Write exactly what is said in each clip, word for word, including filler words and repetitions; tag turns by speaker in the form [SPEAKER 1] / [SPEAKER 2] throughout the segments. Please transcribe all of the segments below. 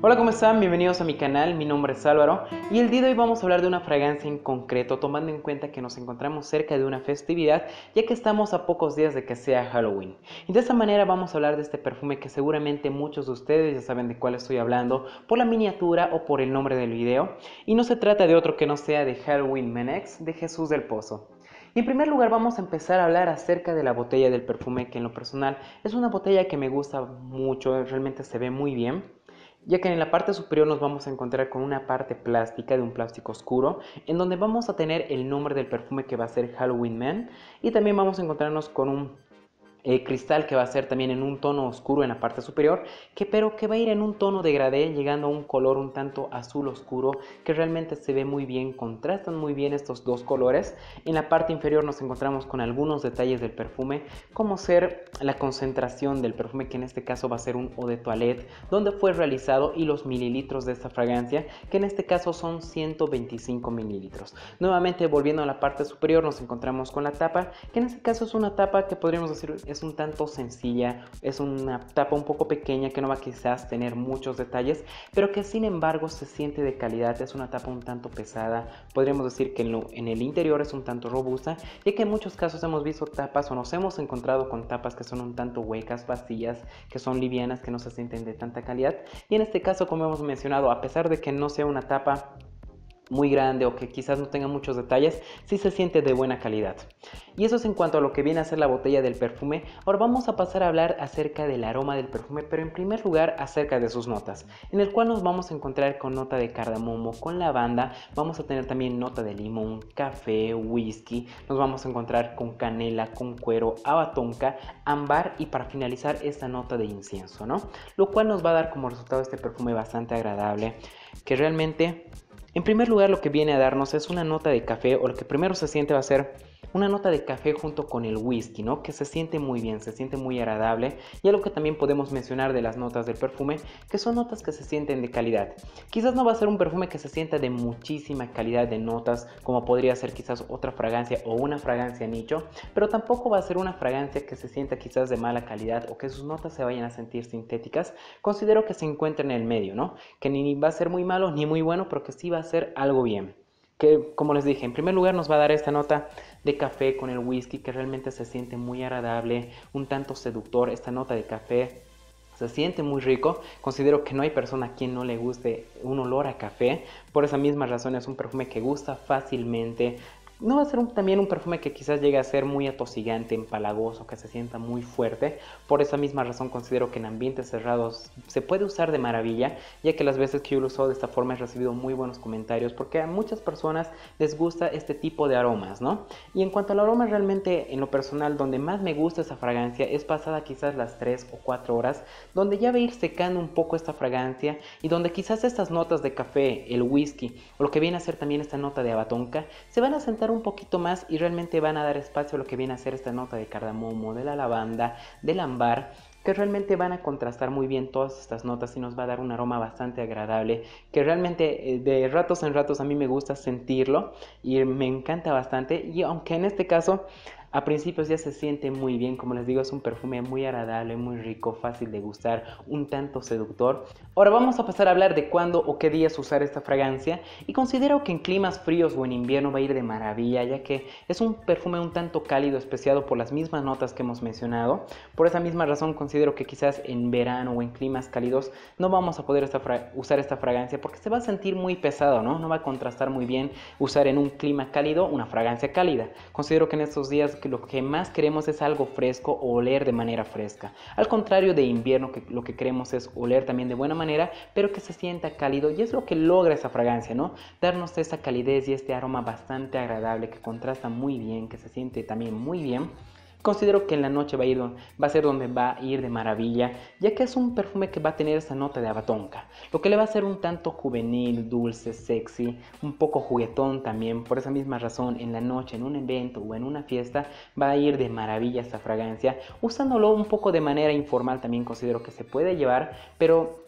[SPEAKER 1] Hola, ¿cómo están? Bienvenidos a mi canal, mi nombre es Álvaro y el día de hoy vamos a hablar de una fragancia en concreto, tomando en cuenta que nos encontramos cerca de una festividad, ya que estamos a pocos días de que sea Halloween. Y de esta manera vamos a hablar de este perfume que seguramente muchos de ustedes ya saben de cuál estoy hablando por la miniatura o por el nombre del video, y no se trata de otro que no sea de Halloween Menex de Jesús del Pozo. Y en primer lugar vamos a empezar a hablar acerca de la botella del perfume, que en lo personal es una botella que me gusta mucho, realmente se ve muy bien, ya que en la parte superior nos vamos a encontrar con una parte plástica de un plástico oscuro, en donde vamos a tener el nombre del perfume, que va a ser Halloween Man, y también vamos a encontrarnos con un eh, cristal que va a ser también en un tono oscuro en la parte superior, que pero que va a ir en un tono degradé, llegando a un color un tanto azul oscuro, que realmente se ve muy bien, contrastan muy bien estos dos colores. En la parte inferior nos encontramos con algunos detalles del perfume, como ser la concentración del perfume, que en este caso va a ser un eau de toilette, donde fue realizado, y los mililitros de esta fragancia, que en este caso son ciento veinticinco mililitros. Nuevamente, volviendo a la parte superior, nos encontramos con la tapa, que en este caso es una tapa que podríamos decir es un tanto sencilla, es una tapa un poco pequeña que no va a quizás tener muchos detalles, pero que sin embargo se siente de calidad. Es una tapa un tanto pesada, podríamos decir que en, lo, en el interior es un tanto robusta, ya que en muchos casos hemos visto tapas o nos hemos encontrado con tapas que son un tanto huecas, vacías, que son livianas, que no se sienten de tanta calidad. Y en este caso, como hemos mencionado, a pesar de que no sea una tapa muy grande o que quizás no tenga muchos detalles, sí se siente de buena calidad. Y eso es en cuanto a lo que viene a ser la botella del perfume. Ahora vamos a pasar a hablar acerca del aroma del perfume, pero en primer lugar acerca de sus notas, en el cual nos vamos a encontrar con nota de cardamomo, con lavanda, vamos a tener también nota de limón, café, whisky, nos vamos a encontrar con canela, con cuero, abatonca, ámbar, y para finalizar esta nota de incienso, ¿no? Lo cual nos va a dar como resultado este perfume bastante agradable, que realmente, en primer lugar, lo que viene a darnos es una nota de café, o lo que primero se siente va a ser una nota de café junto con el whisky, ¿no? Que se siente muy bien, se siente muy agradable. Y algo que también podemos mencionar de las notas del perfume, que son notas que se sienten de calidad. Quizás no va a ser un perfume que se sienta de muchísima calidad de notas, como podría ser quizás otra fragancia o una fragancia nicho, pero tampoco va a ser una fragancia que se sienta quizás de mala calidad o que sus notas se vayan a sentir sintéticas. Considero que se encuentra en el medio, ¿no? Que ni va a ser muy malo ni muy bueno, pero que sí va a ser algo bien. Que, como les dije, en primer lugar nos va a dar esta nota de café con el whisky, que realmente se siente muy agradable, un tanto seductor. Esta nota de café se siente muy rico. Considero que no hay persona a quien no le guste un olor a café. Por esa misma razón es un perfume que gusta fácilmente. No va a ser un, también un perfume que quizás llegue a ser muy atosigante, empalagoso, que se sienta muy fuerte. Por esa misma razón considero que en ambientes cerrados se puede usar de maravilla, ya que las veces que yo lo uso de esta forma he recibido muy buenos comentarios, porque a muchas personas les gusta este tipo de aromas, ¿no? Y en cuanto al aroma, realmente en lo personal, donde más me gusta esa fragancia es pasada quizás las tres o cuatro horas, donde ya va a ir secando un poco esta fragancia, y donde quizás estas notas de café, el whisky, o lo que viene a ser también esta nota de abatonca, se van a sentar un poquito más y realmente van a dar espacio a lo que viene a ser esta nota de cardamomo, de la lavanda, del ámbar, que realmente van a contrastar muy bien todas estas notas y nos va a dar un aroma bastante agradable, que realmente eh, de ratos en ratos a mí me gusta sentirlo y me encanta bastante. Y aunque en este caso a principios ya se siente muy bien, como les digo, es un perfume muy agradable, muy rico, fácil de gustar, un tanto seductor. Ahora vamos a pasar a hablar de cuándo o qué días usar esta fragancia, y considero que en climas fríos o en invierno va a ir de maravilla, ya que es un perfume un tanto cálido, especiado por las mismas notas que hemos mencionado. Por esa misma razón considero que quizás en verano o en climas cálidos no vamos a poder esta usar esta fragancia, porque se va a sentir muy pesado, ¿no? No va a contrastar muy bien usar en un clima cálido una fragancia cálida. Considero que en estos días que lo que más queremos es algo fresco o oler de manera fresca, al contrario de invierno, que lo que queremos es oler también de buena manera, pero que se sienta cálido, y es lo que logra esa fragancia, ¿no? Darnos esa calidez y este aroma bastante agradable, que contrasta muy bien, que se siente también muy bien. Considero que en la noche va a, ir, va a ser donde va a ir de maravilla, ya que es un perfume que va a tener esa nota de abatonca, lo que le va a hacer un tanto juvenil, dulce, sexy, un poco juguetón también. Por esa misma razón, en la noche, en un evento o en una fiesta, va a ir de maravilla esta fragancia. Usándolo un poco de manera informal también considero que se puede llevar, pero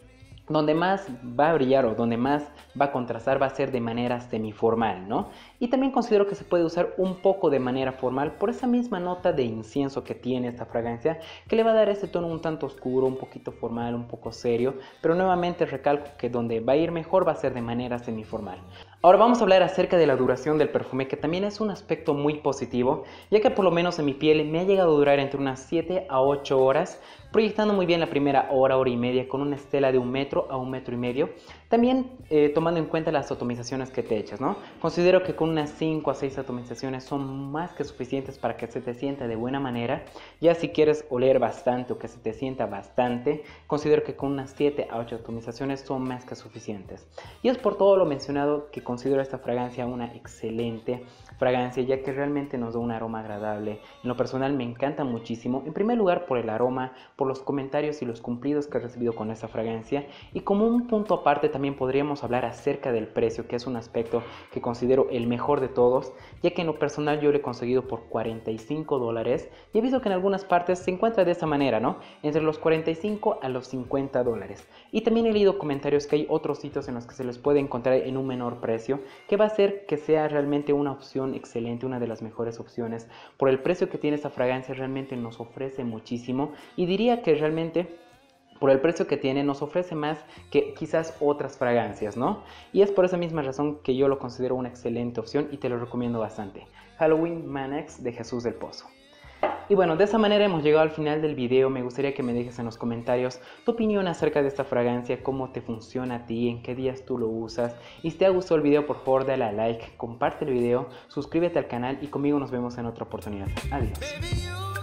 [SPEAKER 1] donde más va a brillar o donde más va a contrastar va a ser de manera semiformal, ¿no? Y también considero que se puede usar un poco de manera formal por esa misma nota de incienso que tiene esta fragancia, que le va a dar ese tono un tanto oscuro, un poquito formal, un poco serio, pero nuevamente recalco que donde va a ir mejor va a ser de manera semiformal. Ahora vamos a hablar acerca de la duración del perfume, que también es un aspecto muy positivo, ya que por lo menos en mi piel me ha llegado a durar entre unas siete a ocho horas, proyectando muy bien la primera hora, hora y media, con una estela de un metro a un metro y medio. También eh, tomando en cuenta las atomizaciones que te echas, ¿no? Considero que con unas cinco a seis atomizaciones son más que suficientes para que se te sienta de buena manera. Ya si quieres oler bastante o que se te sienta bastante, considero que con unas siete a ocho atomizaciones son más que suficientes. Y es por todo lo mencionado que considero esta fragancia una excelente fragancia, ya que realmente nos da un aroma agradable. En lo personal me encanta muchísimo, en primer lugar por el aroma, por los comentarios y los cumplidos que he recibido con esta fragancia, y como un punto aparte también podríamos hablar acerca del precio, que es un aspecto que considero el mejor de todos, ya que en lo personal yo lo he conseguido por cuarenta y cinco dólares, y he visto que en algunas partes se encuentra de esa manera, ¿no? Entre los cuarenta y cinco a los cincuenta dólares. Y también he leído comentarios que hay otros sitios en los que se les puede encontrar en un menor precio, que va a hacer que sea realmente una opción excelente, una de las mejores opciones. Por el precio que tiene esta fragancia realmente nos ofrece muchísimo, y diría que realmente por el precio que tiene nos ofrece más que quizás otras fragancias, ¿no? Y es por esa misma razón que yo lo considero una excelente opción y te lo recomiendo bastante. Halloween Manex de Jesús del Pozo. Y bueno, de esa manera hemos llegado al final del video. Me gustaría que me dejes en los comentarios tu opinión acerca de esta fragancia, cómo te funciona a ti, en qué días tú lo usas. Y si te ha gustado el video, por favor dale a like, comparte el video, suscríbete al canal y conmigo nos vemos en otra oportunidad. Adiós.